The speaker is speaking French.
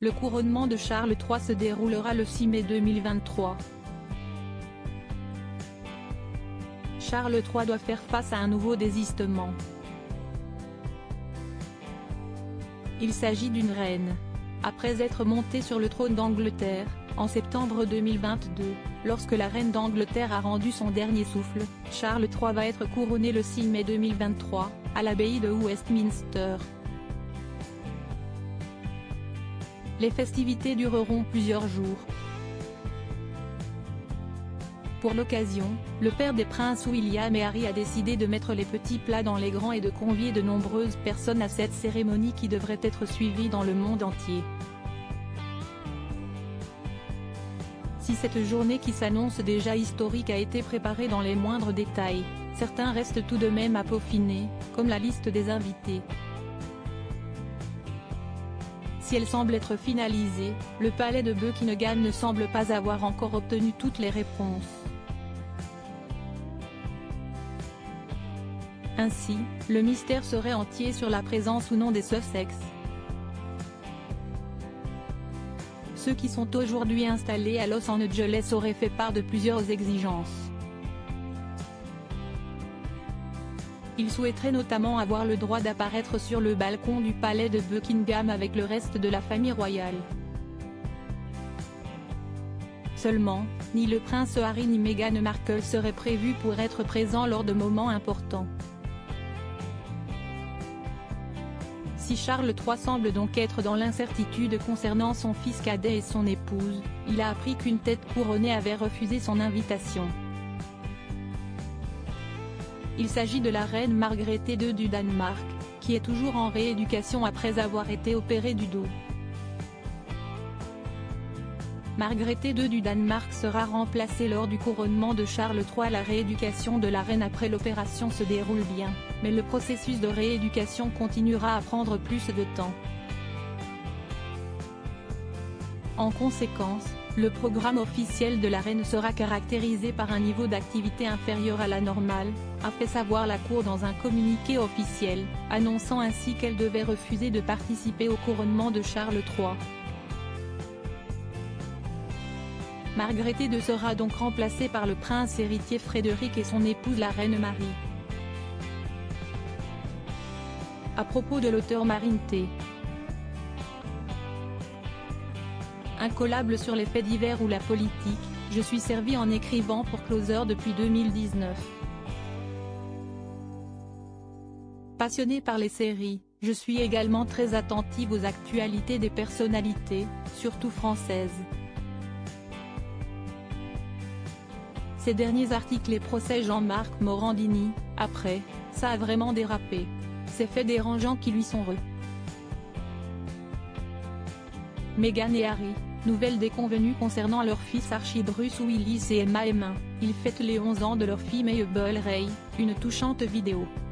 Le couronnement de Charles III se déroulera le 6 mai 2023. Charles III doit faire face à un nouveau désistement. Il s'agit d'une reine. Après être montée sur le trône d'Angleterre, en septembre 2022, lorsque la reine d'Angleterre a rendu son dernier souffle, Charles III va être couronné le 6 mai 2023, à l'abbaye de Westminster. Les festivités dureront plusieurs jours. Pour l'occasion, le père des princes William et Harry a décidé de mettre les petits plats dans les grands et de convier de nombreuses personnes à cette cérémonie qui devrait être suivie dans le monde entier. Si cette journée qui s'annonce déjà historique a été préparée dans les moindres détails, certains restent tout de même à peaufiner, comme la liste des invités. Si elle semble être finalisée, le palais de Buckingham ne semble pas avoir encore obtenu toutes les réponses. Ainsi, le mystère serait entier sur la présence ou non des Sussex. Ceux qui sont aujourd'hui installés à Los Angeles auraient fait part de plusieurs exigences. Ils souhaiteraient notamment avoir le droit d'apparaître sur le balcon du palais de Buckingham avec le reste de la famille royale. Seulement, ni le prince Harry ni Meghan Markle seraient prévus pour être présents lors de moments importants. Si Charles III semble donc être dans l'incertitude concernant son fils cadet et son épouse, il a appris qu'une tête couronnée avait refusé son invitation. Il s'agit de la reine Margrethe II du Danemark, qui est toujours en rééducation après avoir été opérée du dos. Margrethe II du Danemark sera remplacée lors du couronnement de Charles III. La rééducation de la reine après l'opération se déroule bien, mais le processus de rééducation continuera à prendre plus de temps. En conséquence, le programme officiel de la reine sera caractérisé par un niveau d'activité inférieur à la normale, a fait savoir la Cour dans un communiqué officiel, annonçant ainsi qu'elle devait refuser de participer au couronnement de Charles III. Margrethe II sera donc remplacée par le prince héritier Frédéric et son épouse la reine Marie. À propos de l'auteur Marine T. Incollable sur les faits divers ou la politique, je suis servi en écrivant pour Closer depuis 2019. Passionnée par les séries, je suis également très attentive aux actualités des personnalités, surtout françaises. Ces derniers articles et procès Jean-Marc Morandini, après, ça a vraiment dérapé. Ces faits dérangeants qui lui sont Meghan et Harry, nouvelle déconvenue concernant leur fils Archie Bruce Willis et Emma Heming, ils fêtent les 11 ans de leur fille Mabel Ray, une touchante vidéo.